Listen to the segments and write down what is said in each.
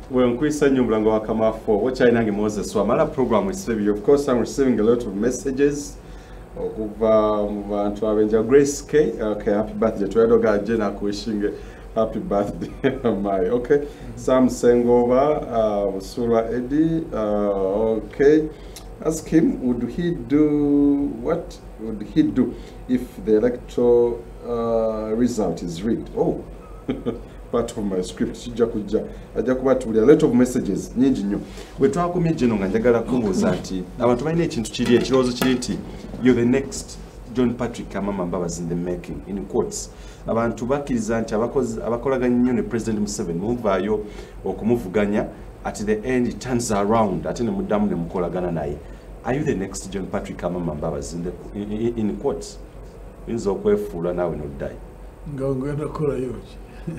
When Kwisa Nyumlango Wakama for what I know Moses Swamala program is of course I'm receiving a lot of messages of Grace K. Okay, happy birthday to Edoga Jenna wishing happy birthday. My okay. Sam Sengova, Sura Eddie, okay. Ask him, what would he do if the electoral result is rigged? Oh, part of my script. A lot of messages. We talk about you're the next John Patrick Amama Mbabas in the making, in quotes. Abantu bakkiriza nti abakolaganya nnyo ne President Museveni muvaayo okumuvuganya, at the end it turns around ate ne muddamu ne mukolagana naye. Are you the next John Patrick Amama Mbabas in quotes? Inza okwefuula naawe n'oddayo. Nga ngenda kukolayo ki?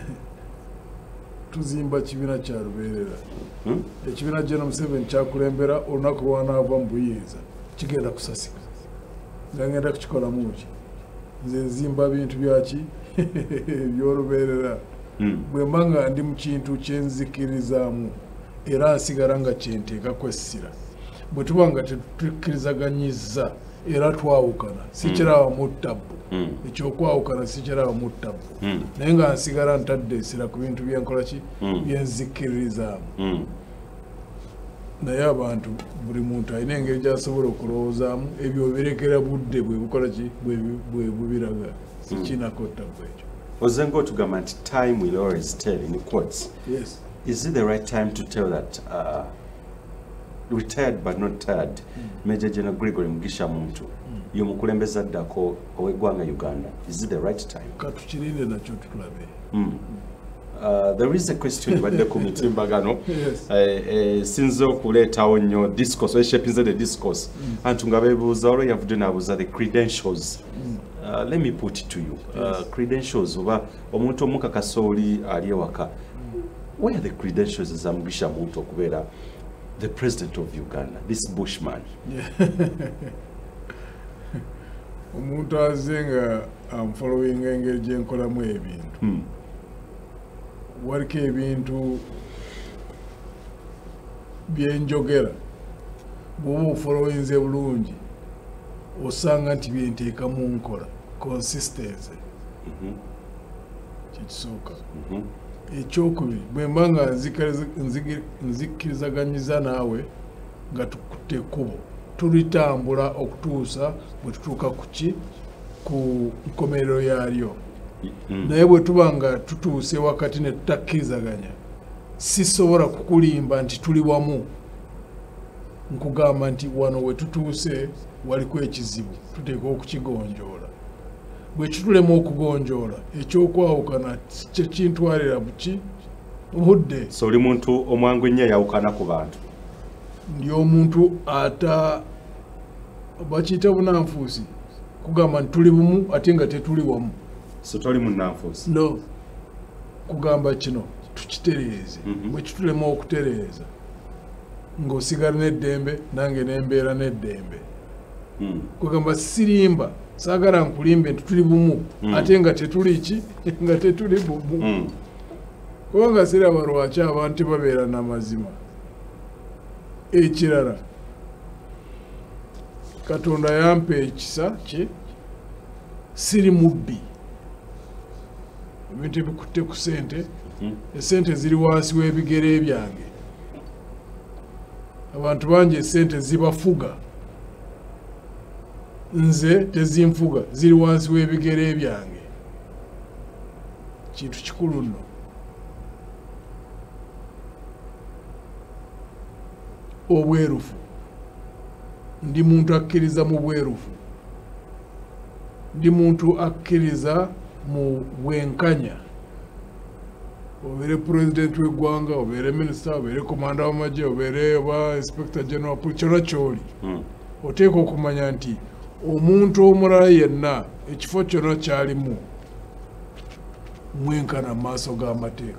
Tuzimba kibiina kya lubeerera. Ekibiina John Museveni kyakulembera olunaku lw'anaava mu buyinza kigenda kusasika. Nga ngenda kukikolamu ki? Nze nzimba bintu byaki by'olubeerera. Bwe mba nga ndi mu kintu kye nzikirizaamu era nsigala nga kyenteekako essira. Bwe tuba nga tetukkirizaganyizza era twawukana sikirabamu ttabbu. Ekyokwawukana sikirabamu ttabbu. Naye nga nsigala ntadde essira ku bintu byenkola ki byenzikkirizaamu. Naye abantu buli muntu alina engeri gy'asobola okulowoozaamu ebyo birekera budde bwe bukola ki bwe bubiraga sikinako ttabbu ekyo. Ozengo tugamba nti time will always tell in quotes. Yes. Is it the right time to tell that retired but not tired Major General Gregory Mugisha Muntu y'omukulembeza addako ow'eggwanga Uganda? Is it the right time? Katukirinde nakyo tutulabe. There is a question about the committee mbagano. Yes. Since okuleetawo nnyo discourse eshapinze the discourse antu nga beebuuza olwo yavudde n'abuuza the credentials. Let me put it to you. Credentials oba omuntu omukakasa oli ali ewaka. Where are the credentials za Mugisha Muntu okubeera the president of Uganda, this bushman? Omuntu azenga following engeri gye nkolamu ebintu. Waliko ebintu byenjogera bw'oba ofolowinze bulungi osanga nti byenteekamu nkola consistency. Kyekisooka. Ekyokubiri bwe mba nga nzikkirizaganyizza naawe nga tukutte ekkubo tulitambula okutuusa bwe tutuuka ku nkomerero yaalyo. Naye bwe tuba nga tutuuse wakati ne tutakkirizaganya sisobola kukulimba nti tuli wamu nkugamba nti wano we tutuuse waliko ekizibu tuteekwa okukigonjoola. Bwe kitulema okugonjoola ekyokwawukana kye kintwalira buki budde. So oli muntu omwangu ennyo yawukana ku bantu? Ndi omuntu bakiyita bunanfuusi kugamba nti tuli bumu ate nga tetuli wamu. So toli munnanfuusi? No. Kugamba kino tukitereeze. Bwe kitulema okutereeza ng'osigala n'eddembe nange n'embeera n'eddembe. Kugamba sirimba saagala nkulimbe nti tuli bumu ate nga tetuli ki nga tetuli bumu. Kubanga siraba lwaki abantu babeera n'amazima. Ekirala Katonda yampa ekisa kye siri mubbi. Ebintu ebikutte ku ssente esente ziri wansi w'ebigere byange. Abantu bangi esente zibafuga nze tezinfuga ziri wansi w'ebigere byange. Kintu kikulu nno. Obwerufu. Ndi muntu akkiriza mu bwerufu. Ndi muntu akkiriza mu bwenkanya. Obeere president w'eggwanga, obeere minister, obeere komanda w'amagye, obeere oba inspector general, kyonna ky'oli. Oteeka okumanya nti omuntu omulala yenna ekifo kyonna kyalimu mwenkana mu maaso g'amateeka.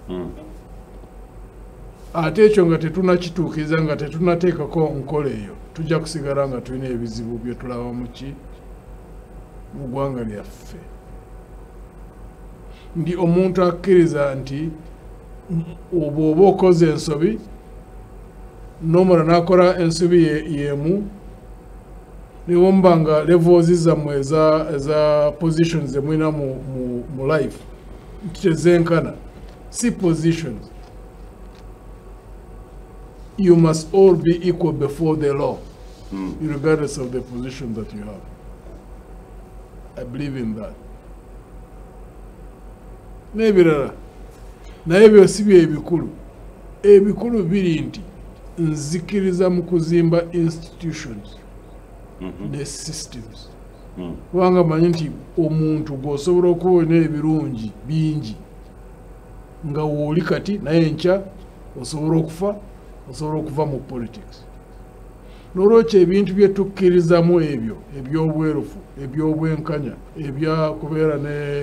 Ate ekyo nga tetunakituukiriza nga tetunateekako nkola eyo tujja kusigala nga tulina ebizibu bye tulaba mu ggwanga lyaffe. Ndi omuntu akkiriza nti oba okoze ensobi nomara nakora ensobi yemu niwo mbanga levels zammwe za positions zemwina mu life tezenkana si positions. You must all be equal before the law, regardless of the position that you have. I believe in that. Nebirala naye byosibye ebikulu biri nti nzikiriza mu kuzimba institutions ne systems kubanga manyi nti omuntu gwosobola okubona ebirungi bingi nga wooli kati naye nkya osobola okuva mu politics. N'olwekyo ebintu bye tukkirizamu ebyo ebyobwerufu ebyobwenkanya ebyakubeera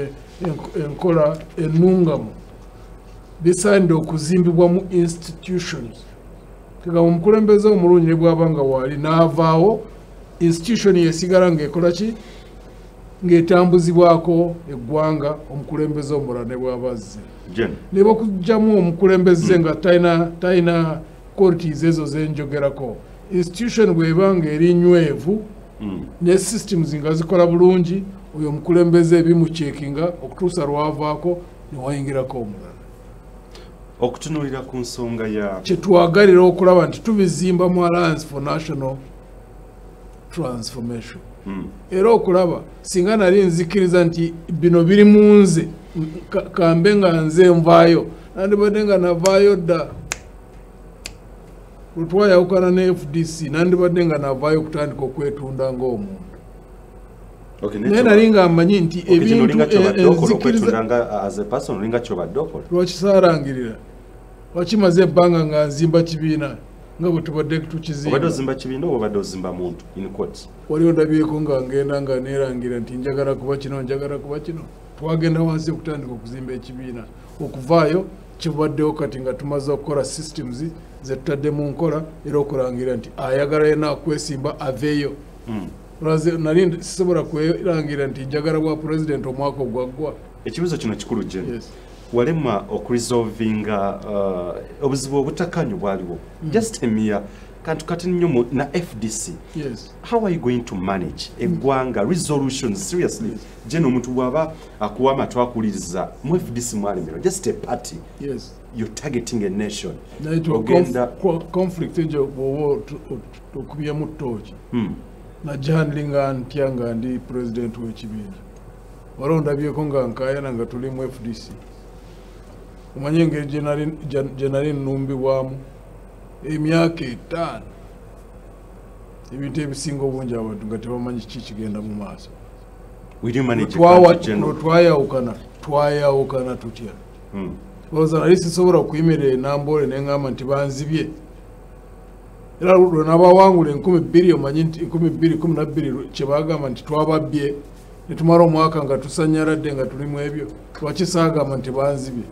enkola ennungamu bisaanidde okuzimbibwa mu institutions. Kegamba omukulembeze omulungi ne bw'aba nga waali n'avaawo institution yesigala ng'ekola ki ng'etambuzibwako eggwanga omukulembeze omulala ne bw'aba azze ne bakugjamu omukulembeze nga talina qualities ezo zenjogerako. Institution bw'eba ng'eri nywevu ne systems nga zikola bulungi oyo omukulembeze ebimucekinga okutuusa lwavaako ne wayingirako omulala. Okutunulira ku nsonga ya kyetwagalira okulaba nti tubizimba mu Alliance for National Transformation. Era okulaba singa nali nzikiriza nti bino biri mu nze kambe nga nze nvaayo nandibadde nga navaayo dda lwetwayawukana ne FDC nandibadde nga navaayo kutandika okwetunda ng'omuntu. Naye nali nga mmanyi nti ebintu enzikiriza lwaki saarangirira lwakimaze ebbanga nga nzimba kibiina nga bwe tubadde tukizimba wali ondabyeko nga ngenda nga neerangira nti njagala kuba kino twagenda wansi okutandika okuzimba ekibiina okuvaayo kibaddewo kati nga tumaze okukola systems ze tutadde mu nkola era okulangira nti ayagala yena akwesimba aveeyo. Nali sisobola kwerangira nti njagala bwa president omwaka ogwaggwa. Ekibuzo kino kikulu gye walema okuresolvinga obuzibu obutakanyu bwaliwo just emia kantu kati nnyo na FDC. How are you going to manage eggwanga resolutions seriously? Jeno omuntu bwaba akuwa amatwa akuliriza mu FDC mwalimiro just a party. You're targeting a nation. Ogenda conflict ejo bowo okubya mu toji na handlinga ntyanga ndi president w'ekibiina waronda byeko nga nkayana nga tuli mu FDC umanye ngeri general numbi wamu emyaka 5 ebintu ebisinga obungi abantu nga tebamanyi kiki kigenda mu maaso. Will you manage twayawukana tutya oza nali sisobola okuyimirira enambole neŋŋamba nti banzibye era lwenabawangula 2,000 omanyi nti 2012 kyebagamba nti twababbye ne tumala omwaka nga tusanyaladde nga tuli mu ebyo lwaki saagamba nti banzibye.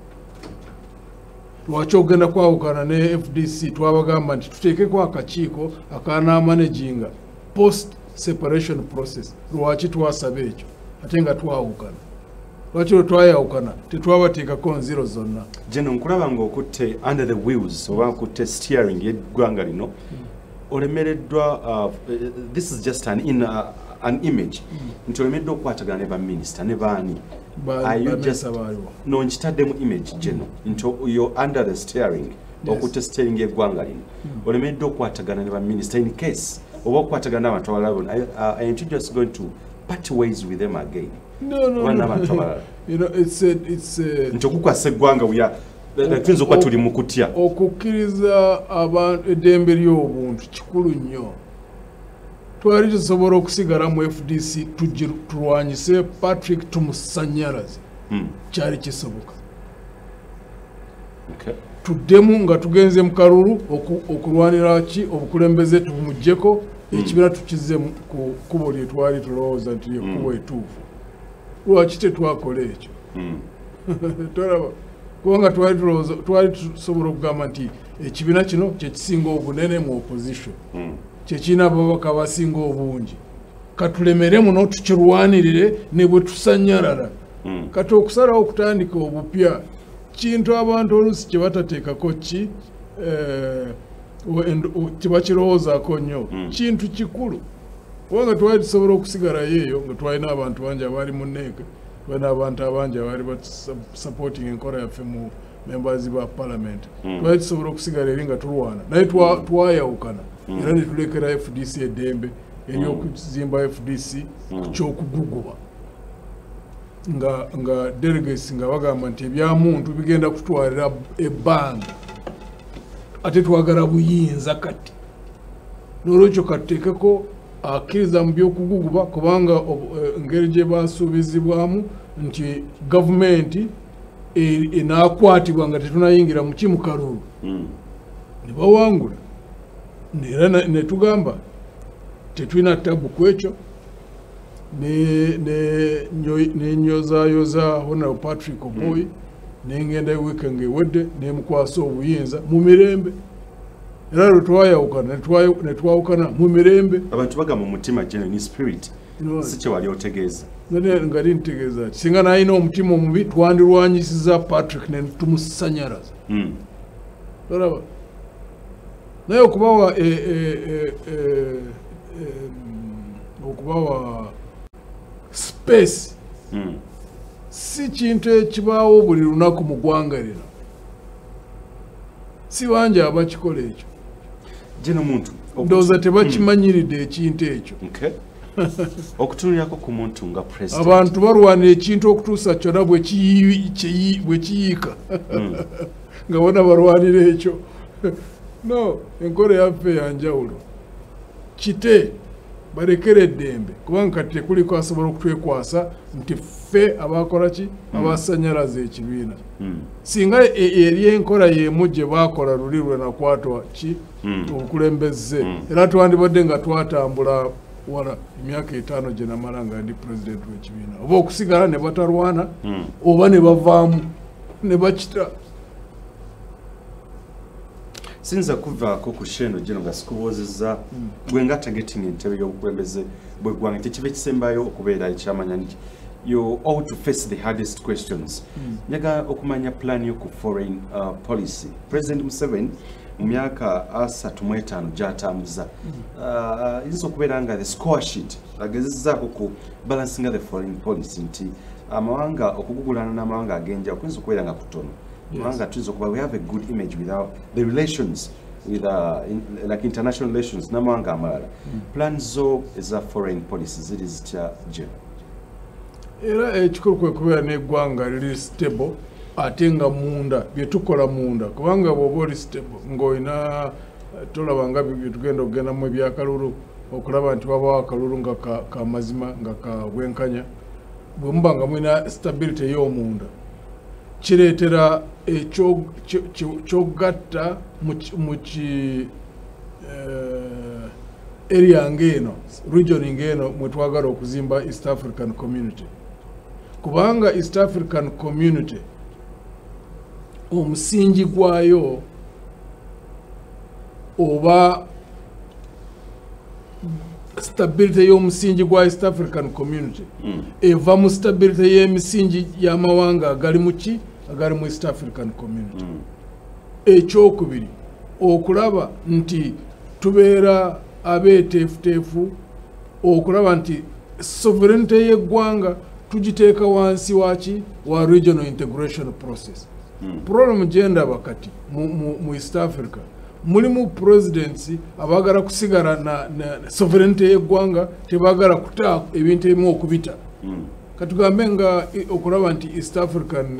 Lwaki ogenda kwawukana ne FDC twabagamba nti tuteekeko akakiiko akanaamanaginga post separation process. Lwaki twasaba ekyo ate nga twawukana? Lwaki lwe twayawukana tetwabateekako nziro zonna? Jeno nkulaba ng'okutte under the wheels oba nkutte steering y'eggwanga lino olemereddwa this is just an image nti olemereddwa okukwatagana ne baminister ne baani no nkitaddemu image Jeno nti you're under the steering okutte steering y'eggwanga lino olemereddwa okukwatagana ne baminister in case oba okukwatagana n'abantu abalala I just going to part ways with them again. No. You know, it's ntokukwasa eggwanga tuyinza okuba tuli mu kutya okukkiriza abantu eddembe ly'obuntu kikulu nnyo. Twali tusobola okusigala mu FDC tulwanyise Patrick tumusanyalaze kyali kisoboka. Tuddemu nga tugenze mu kalulu okulwanira ki obukulembeze tumugyeko ekibiina tukizze ku kkubo lye twali tulowooza nti lyekkubo etuufu. Lwaki tetwakola ekyo? Tolaba kubanga twali tusobola okugamba nti ekibiina kino kyekisinga obunene mu opposition kyekirina ababaka basinga obungi katulemeremu n'otukirwanirire ne bwe tusanyalala kati okusalawo okutandika obupya kintu abantu olusi kye batateekako ki kiba kirowoozaako nnyo kintu kikulu kubanga twali tusobola okusigalayo eyo nga twalina abantu bangi abaali mu neeka twalina abantu abangi abaali supporting enkola yaffe mu members ba parliament twali tusobola okusigala eri nga tulwana naye twayawukana era ne tulekera FDC eddembe eryokuzimba FDC kyokuguguba nga delegates nga bagamba nti ebyamuntu bigenda kutwalira ebbanga ate twagala buyinza kati n'olwekyo katuteekeko akkiriza mu byokuguguba kubanga engeri gye basuubizibwamu nti gavumenti enaakwatibwa nga tetunayingira mu kimu kalulu ne bawangula era ne tugamba tetulina tabu ku ekyo nenyozaayoza Honorable Patrick Oboy nengenda weekend ewedde nemukwasa obuyinza mu mirembe era lwetwayawukana netwawukana mu mirembe abantu bagamba mu mutima genuine spirit si kye wali otegeeza nga lintegeeza ati singa nalina omutima omubi twandirwanyisiza Patrick ne tumusanyalaza olaba naye okubawa space si kintu ekibaawo buli lunaku mu ggwanga lino si bangi abakikola ekyo geno muntu ndowooza tebakimanyiridde ekintu ekyo okutunulirako ku muntu nga president abantu balwanira ekintu okutuusa kyonna bwe kiyiika nga bona balwanira ekyo no enkola yaffe yanjawulo kite balekere eddembe kubanga kati tekuliko asobola okutwekwasa nti ffe abakola ki abasanyalaza ekibiina singa eri enkola y'emu gye baakola luli lwe nakwatwa ki obukulembeze era twandibadde nga twatambula wala emyaka 5 gye namala nga ndi president w'ekibiina oba okusigala ne batalwana oba ne bavaamu ne bakita sinza kuvaako ku sheno gino nga sikubuuzizza gwe nga targeting entebe y'obukulembeze bw'eggwanga tekiba ekisembayo okubeera ekyamanya nti you ought to face the hardest questions nyaga okumanya plan yo ku foreign policy President Museveni mu myaka 35 gy'atambuza yinza okubeera nga the score sheet agezezzaako ku balancing the foreign policy nti amawanga okugugulana n'amawanga agenja okuyinza okubeera nga kutono we have a good image without the relations with like international relations n'amawanga amalala plans zo eza foreign policy ziri zitya gye era ekikulu kwe kubeera n'eggwanga liri stable ate nga munda byetukola munda kubanga bw'oba oli stable ng'olina tolaba nga byetugenda okugendamu ebyakalulu okulaba nti wabawo akalulu nga kamazima nga kabwenkanya bwe muba nga mulina stability ey'omunda kireetera ekyogatta mu ki area ng'eno region ng'eno mwe twagala okuzimba East African Community kubanga East African Community omusingi gwayo oba stability y'omusingi gwa East African Community eva mu stability y'emisingi y'amawanga agali mu ki agali mu East African Community ekyokubiri okulaba nti tubeera abeeteefuteefu okulaba nti sovereignty y'eggwanga tugiteeka wansi waki wa regional integration process problem gyendaba kati mu East Africa mulimu presidency abagala kusigala na sovereignty y'eggwanga tebagala kuta ebintu ebimu okubita katugambe nga okulaba nti East African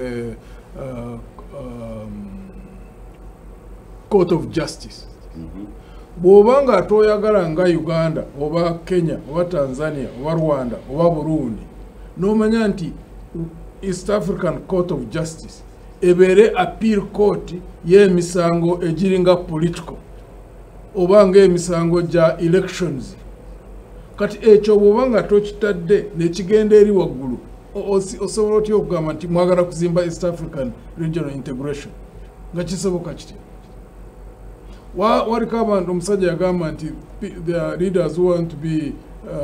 Court of Justice bw'obanga atoyagala nga Uganda oba Kenya oba Tanzania oba Rwanda oba Burundi n'omanya nti East African Court of Justice ebeere appeal court y'emisango egiringa political oba ng'emisango gya elections kati ekyo bw'obanga tokitadde nekigenda eri waggulu osobola otya okugamba nti mwagala kuzimba East African Regional Integration nga kisoboka kitya waliko abantu omusajja yagamba nti their leaders want to be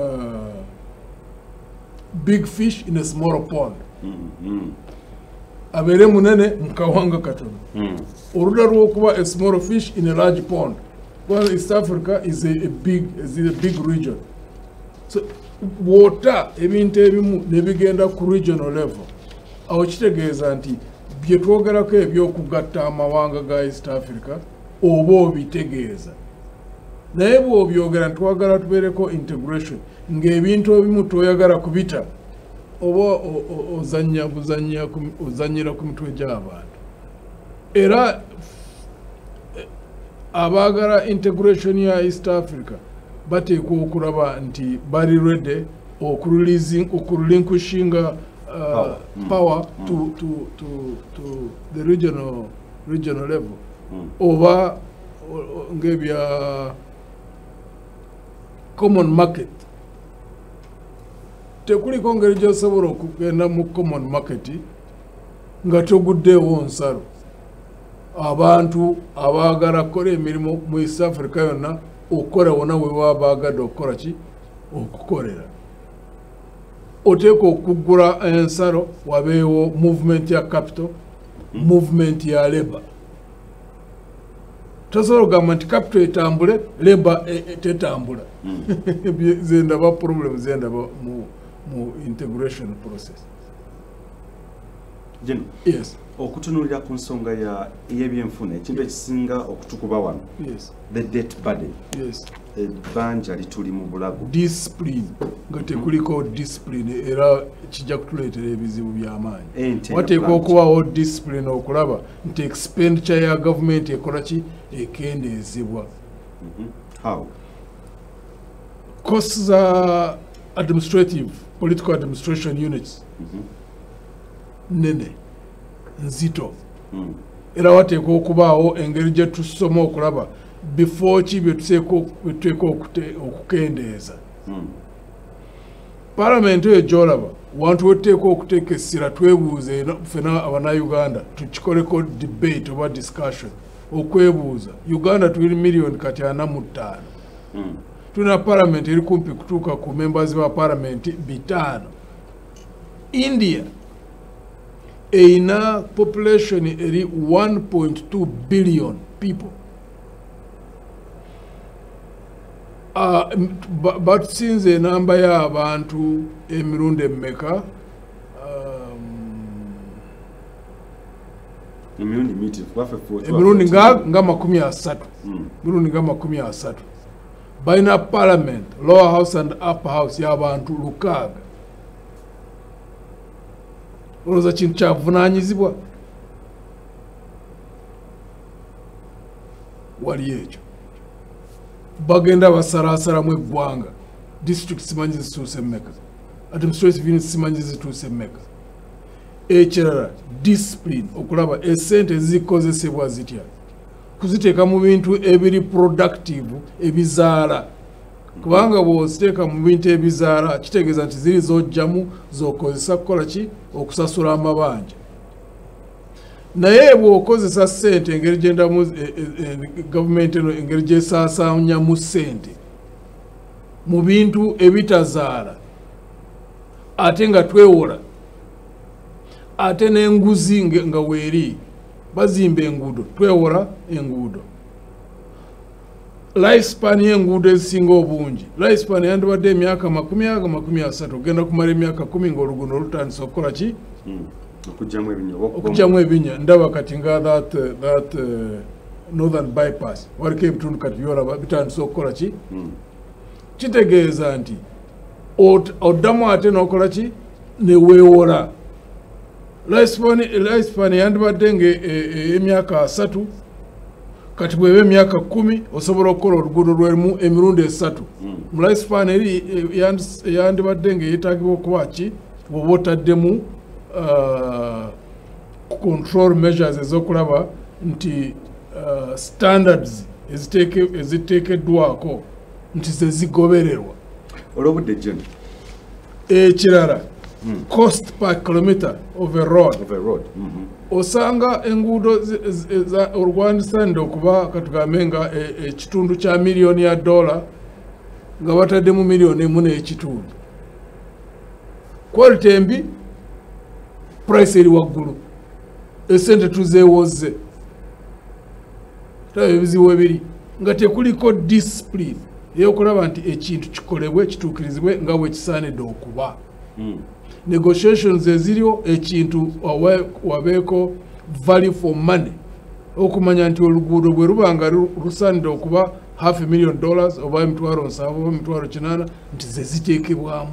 big fish in a small pond abere munene mukawanga katono oruda rwokuba a small fish in a large pond. Well, East Africa is a big region. So water ebintu ebimu nebigenda ku regional level. Aho kitegeeza nti bye twogerako ebyokugatta amawanga ga East Africa oba obitegeeza. Naye bw'obyogera ntwagala tubeereko integration ng'ebintu ebimu toyagala kubita oba ozanyira ku mitwe gy'abantu. Era abaagala integration ya East Africa bateekwa okulaba nti bali ready okurelinquishinga power to the regional level oba ngebya common market. Tekuliko ngeri gy'osobola okugenda mu common market nga toguddeewo nsalo. Abantu abaagala kukola emirimu mu East Africa yonna okukola wonna we baba baagadde okukola ki okukolera. Oteeka okugula ensalo wabeewo movement ya capital, movement ya labor. Tosobola okugamba nti capital etambule, labor tetambula. Zendaba problem zendaba mu integration process. Jeno. Yes. Okutunulira ku nsonga y'ebyenfuna ekintu ekisinga okutukuba wano. Yes. The debt burden. Yes. Ebbanja lituli mu bulago. Discipline. Nga tekuliko discipline era kijja kutuleetera ebizibu by'amaanyi. Wateekwa okubaawo discipline okulaba nti expenditure ya government ekola ki ekendeezebwa. How? Costs za administrative, political administration units. Nene. Nzito. Era wateekwa okubaawo engeri gye tusoma okulaba before ki bye tuteekwa okukendeeza. Parliament eyo gy'olaba wantu wetuteekwa okuteeka essira twebuuze ffena Abannayuganda tukikoleko debate oba discussion okwebuuza. Uganda tuli million kati 45. Tuna parliament eri kumpi kutuuka ku members ba parliament 5. India eina population eri 1.2 billion people. But since a number ya abantu emirundi emmeka emirundi nga 30. Emirundi nga 30. Baina parliament, lower house and upper house y'abantu 6. Olowooza kintu kyavunaanyizibwa wali ekyo. Bagenda basalaasalamu eggwanga. District simanyi zituuse mmeka. Administrative units simanyi zituuse mmeka. Ekirala discipline okulaba essente ezikozesebwa zitya. Kuziteeka mu bintu ebiri productive ebizaala. Kubanga bw'oziteeka mu bintu ebizaala kitegeeza nti ziri zojjamu z'okozesa kukola ki okusasula amabanja. Naye bw'okozesa ssente engeri gyendamu gavumenti eno engeri gyesaasaanyamu ssente mu bintu ebitazaala ate nga twewola ate n'enguzi nga weeri bazimba enguudo twewola enguudo. Lifespan y'enguudo ezisinga obungi lifespan yandibadde emyaka 30 ogenda kumala emyaka 10 ng'oluguudo lutandisa okukola ki okujjamu ebinya. Ndaba kati nga that northern bypass waliko ebitundu kati byolaba bitandisa okukola ki kitegeeza nti oddamu ate n'okola ki neweewola. Lifespan yandibadde ng'emyaka 3 kati bw'eba emyaka 10 osobola okukola oluguudo lwerimu emirundi 3. Mu lifespan eri yandibadde ng'eyeetaagibwa okuba ki bw'oba otaddemu control measures ezokulaba nti standards eziteekeddwako nti zezigobererwa. Olw'obudde Jeno. Ekirala cost per kilometer of a road. Osanga enguudo olwandisande okuba katugambe nga ekitundu kya $1,000,000 nga bataddemu $1,1,000,000. Quality embi, price eri waggulu. esente tuzeewoze tabe ebizibu ebiri nga tekuliko discipline eyokulaba nti ekintu kikolebwe kituukirizibwe nga bwe kisaanidde okuba. Negotiations eziriwo ekintu wabeeko value for money okumanya nti oluguudo bwe ruba nga lusaanidde okuba $500,000 oba $7,000 oba $8,000 nti ze ziteekebwamu.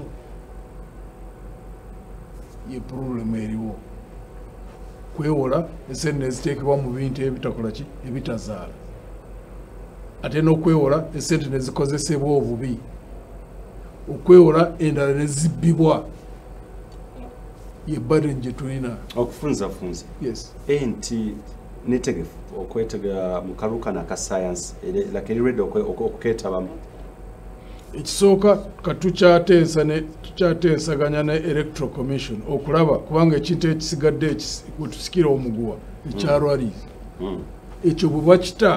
Ye problem eriwo kwewola esente neziteekebwa mu bintu ebitakola ki ebitazaala ate n'okwewola esente nezikozesebwa obubi okwewola endala nezibbibwa ye burden gye tulina okufunzafunza. Yes. Nti netegefu okwetega mu kalukana ka science like ready okuketabamu. Ekisooka tukyateesaganya ne electoral commission okulaba kubanga ekintu ekisigadde wetusikira omuguwa ekyalwalizi ekyo bwe bakita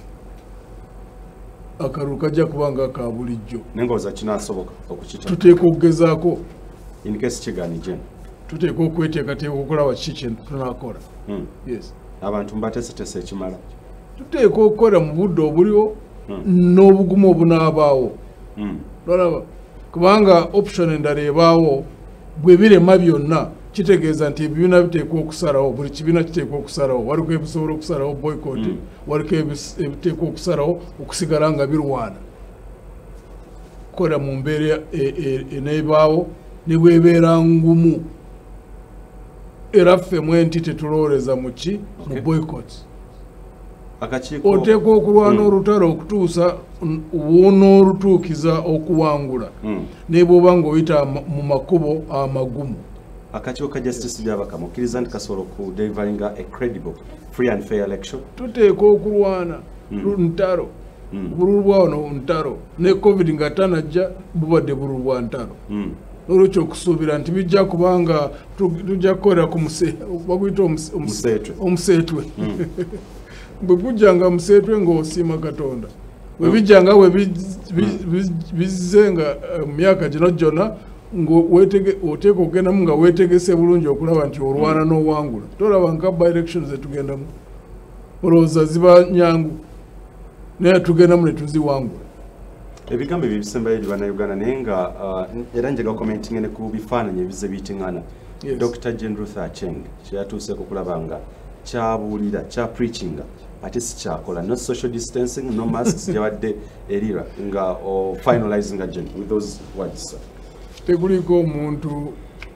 akalulu kajja kubanga ka bulijjo nengoza kinasoboka okukita tuteeka okugezaako in case kigani jen tuteeka okweteekateeka okulaba kiki kye tunakola. Yes. Abantu mbateeseteese ekimala tuteeka okukola mu budde obuliwo n'obugumu obunaabaawo. Lolaba kubanga option endala ebaawo bwe birema byonna kitegeeza nti ebibiina biteekwa okusalawo buli kibiina kiteekwa okusalawo waliko ebisobola okusalawo boycott waliko ebiteekwa okusalawo okusigala nga birwana kola mu mbeera eneebaawo ne bwebeera ngumu era ffe mwenti tetulowooleza mu ki mu boycott. Oteekwa okulwana olutalo okutuusa wonoorutuukiza okuwangula ne bw'oba ng'oyita mu makubo amagumu. Akakiiko ka justice byabakamu okkiriza nti kasobola okudelivaringa a credible free and fair election. Tuteekwa okulwana ntalo bululu bwa wano ntalo ne covid nga tanajja bubadde bululu bwa ntalo. Olwekyo okusuubira nti bijja kubanga tujja kukolera ku baguyita omuseetwe bwe gujjanga museetwe ng'osiima Katonda bwe bijjanga we bizze nga mu myaka gino gyonna ng'oteeka okugendamu nga weetegese bulungi okulaba nti olwana n'owangula tolaba nka by elections zetugendamu olowooza ziba nyangu naye tugendamu ne tuziwangula. Ebigambo ebyo bisembayo eri bannayuganda naye nga era njega commenting ne ku bifaananyi ebize biyitiŋŋana. Dr. Jane Ruth Acheng kyeyatuuseeko okulaba nga kyabuulira kyapreachinga ate si kyakola no social distancing no masks gyabadde erira nga finalizing again with those words. Tekuliko omuntu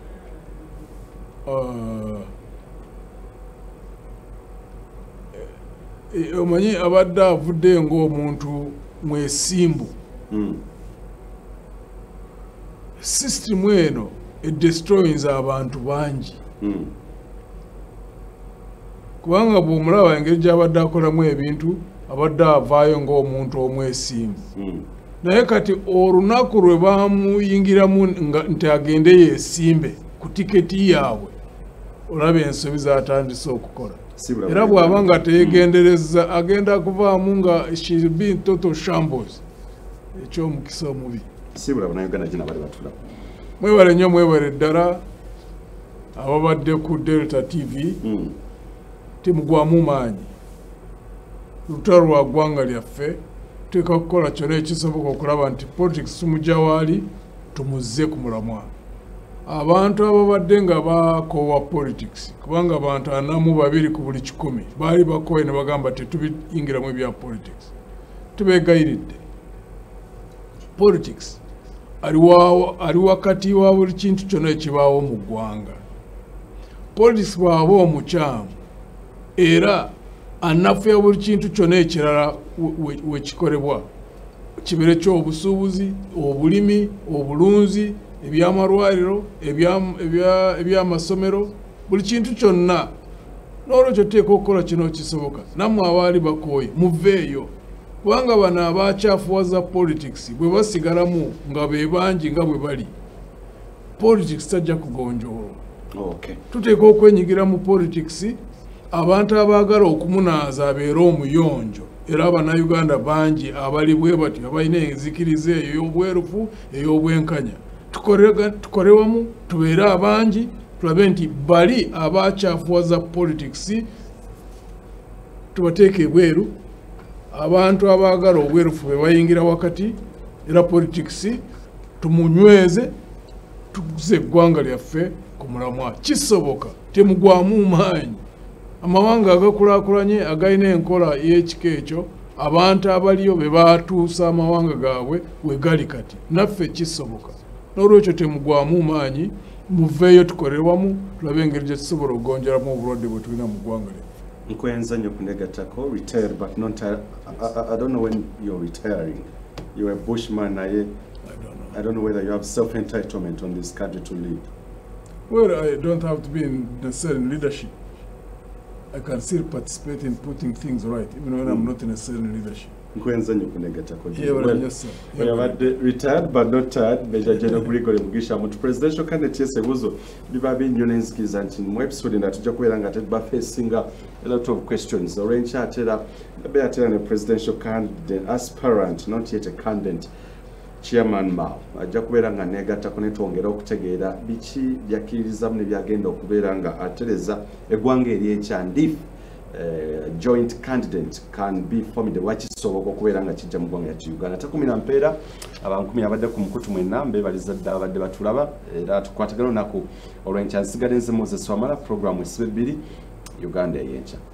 omanyi abadde avudde ng'omuntu mwesimbu. System eno edestroyinze abantu bangi kubanga bw'omulaba engeri gy'abadde akolamu ebintu abadde avaayo ng'omuntu omwesimbu. Naye kati olunaku lwe baamuyingiramu nti agende yeesimbe ku tiketi yaabwe olaba ensobi zatandise okukola era bw'aba nga teyegendereza agenda kuvaamu nga she'll be in total shambles ekyomukisa omubi. Mwebale nnyo mwebale ddala ababadde ku Delta TV timugwamu maanyi lutalo lwa ggwanga lyaffe tuteeka kukola kyonna ekisoboka okulaba nti politics tumugya waali tumuzze ku mulamwa. Abantu ababadde nga bakoowa politics kubanga abantu 42 ku buli 100 baali bakooye ne bagamba tetubiyingiramu ebya politics tubeegayiridde. Politics ali wakati wa buli kintu kyonna ekibaawo mu ggwanga. Politics bw'aba omukyamu era anafu ya buli kintu kyonna ekirala wekikolebwa kibere ky'obusuubuzi obulimi obulunzi ebyamalwaliro ebyamasomero buli kintu kyonna n'olwekyo tuteeka okukola kino kisoboka nammwe abaali bakooye muveeyo kubanga bano abakyafuwaza politics bwe basigalamu nga be bangi nga bwe bali politics tajja kugonjoolwa. Tuteeka okwenyigira mu politics abantu abaagala okumunaaza abeera omuyonjo era abannayuganda bangi abali bwe batyo abalina enzikiriza eyo ey'obwerufu ey'obwenkanya tukole wamu tubeere abangi tulabe nti bali abakyafuwaza politics tubateeke ebweru, abantu abaagala obwerufu be bayingira wakati, era politics tumunyweze tuguze eggwanga lyaffe ku mulamwa. Kisoboka, temugwamu maanyi. Amawanga agakulaakulanye agalina enkola y'ekika ekyo, abantu abaliyo be baatuusa amawanga gaabwe we gali kati. Naffe kisoboka. N'olwekyo temugwamu maanyi, muveeyo tukole wamu, tulabe engeri gye tusobola okugonjeramu obulwadde bwe tulina mu ggwanga lyaffe. Nkwenza nnyo kunegatako, retired but not I don't know when you're retiring. You're a bushman, I don't know whether you have self-entitlement on this country to lead. Well, I don't have to be in necessarily leadership. I can still participate in putting things right, even when I'm not in necessarily leadership. Nkwenza nnyo kunegatako. Yes, sir. Retired but not tired, Major General Gregory Mugisha mu presidential candidate yesebuzo biba binyo nenzikiriza nti mu episode ndatujja kubeera nga tuba facing a lot of questions. Orange atera ne presidential candidate aspirant, not yet a candidate, Chairman Mao ajja kubeera nga negattako ne twongera okutegeera biki byakkiririzamu ne byagenda okubeera nga atereza eggwanga ery'ekyandi. Joint candidate can be formed wakisoboka okubeera nga kijja mu ggwanga lya Uganda. Takumira mpeera abankumi abadde ku mukutu mwenna mbebaliza ddala abadde batulaba era tukwatagana olunaku olw'enkya. Nsigadde nze Moses Wamala, programu esibe bbiri Uganda ey'enkya.